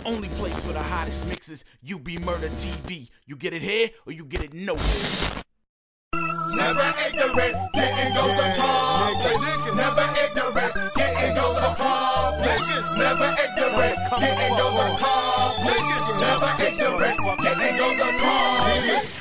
only place for the hottest mixes, UBMurdaTV. You get it here or you get it nowhere. Never ignorant, getting goes accomplished. Never ignorant, getting goes accomplished. Never ignorant, getting goes accomplished. Never ignorant, getting goes accomplished.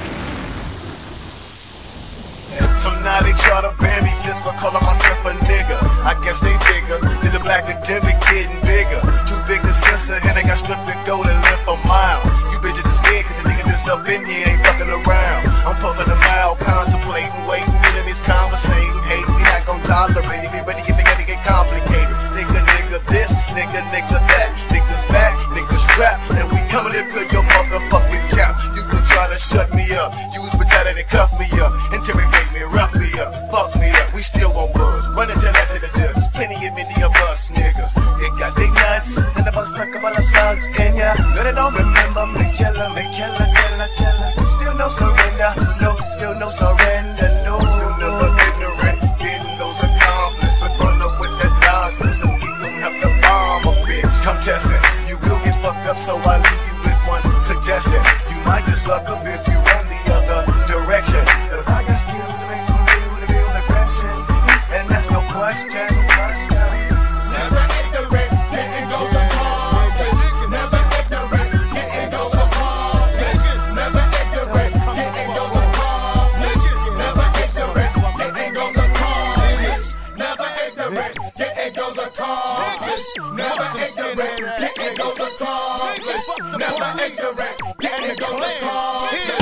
So now they try to ban me just for calling myself a nigga. I guess they figure that the black academic getting bigger. Too big to censor, and they got stripped to go to live a mile. You bitches are scared cause the niggas that's up in here ain't fucking around. I'm puffing a mile, contemplating, waiting, enemies conversating, hating. We not gon' tolerate it, be ready if it gotta get complicated. Nigga this, nigga that. Niggas back, niggas strapped, and we coming to fill your motherfucking cap. You can try to shut me up, use brutality to cuff me up, interrogate me, rough me up, fuck me up. We still gon' buzz, run into that to the judge. Plenty and many of us niggas. It got big nuts, and the bus suck up all the slugs in ya. No, they don't remember me, killer. Still no surrender, no, still no surrender, no. Still never ignorant, getting those accomplished. But run up with that nonsense, and we gon' have to bomb a bitch. Come test me, you will get fucked up, so I leave you with one suggestion. You might just luck up if you run the other direction. Cause I got skills to make them deal with real aggression, and that's no question. Never ignorant, getting goes accomplished. Never ignorant, getting goes accomplished. Never ignorant, getting goes accomplished. Never ignorant, getting goes accomplished. Never ignorant, getting goes accomplished. Never ignorant, getting goes accomplished. Never ignorant, getting goes accomplished.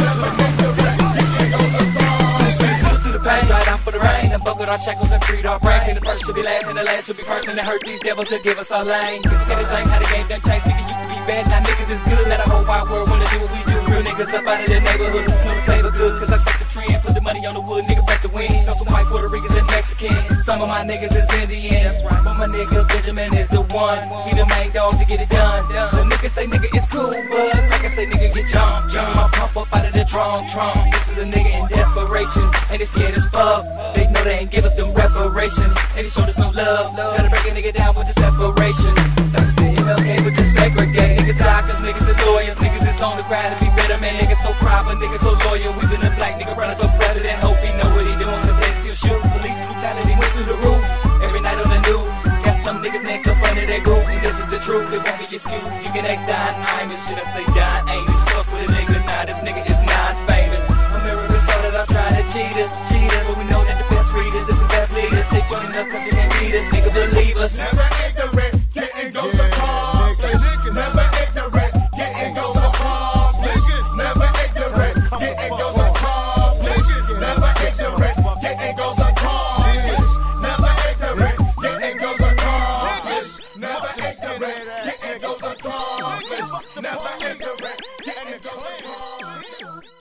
Right out for the rain, unbuckled our shackles and freed our brains. And the first should be last, and the last should be first. And to hurt these devils to give us our lane. See this thing, how the game done changed. Niggas used to be bad, now niggas is good. Now the whole wide world wanna do what we do. Real niggas up out of the neighborhood, know the flavor good. Cause I set the trend, put the money on the wood, nigga back to win. Know some white Puerto Ricans and Mexicans. Some of my niggas is Indians, but my nigga Benjamin is the one. He the main dog to get it done. The niggas say nigga it's cool, but crackers say nigga get jumped. I pump up out of the trunk. This is a nigga in desperation, and they scared as fuck. They know they ain't give us them reparations, and they showed us no love. Gotta break a nigga down with the separation. That's the MLK with the segregate. Niggas die cause niggas is lawyers. Niggas is on the grind to be better, man. Niggas so proud, but niggas so loyal. We been a black nigga running for president. Hope he know what he doing, cause they still shoot. Police brutality went through the roof. Every night on the news, got some niggas neck up under their roof. And this is the truth, it won't be excused. You can ask Don Imus, should I say Don Amos? Fuck with a nigga, nah, this nigga is non-famous. America started off trying to cheat us, but we know that the best readers is the best leaders. They joining up cause they can't beat us, nigga, believe us. Never ignorant, getting goes accomplished. Never ignorant, getting goes accomplished. Never ignorant, getting goes accomplished. Never ignorant, getting goes accomplished. Never ignorant, getting goes accomplished. Never ignorant, getting goes accomplished. Never ignorant, getting goes accomplished.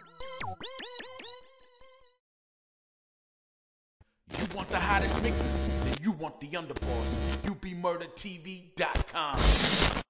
You want the hottest mixes? Then you want the underboss. UBMurdaTV.com.